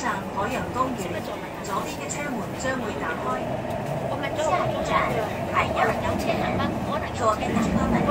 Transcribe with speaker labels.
Speaker 1: 站海洋公园，左边嘅车门将会打开。
Speaker 2: 下一站海洋公园，左边的车门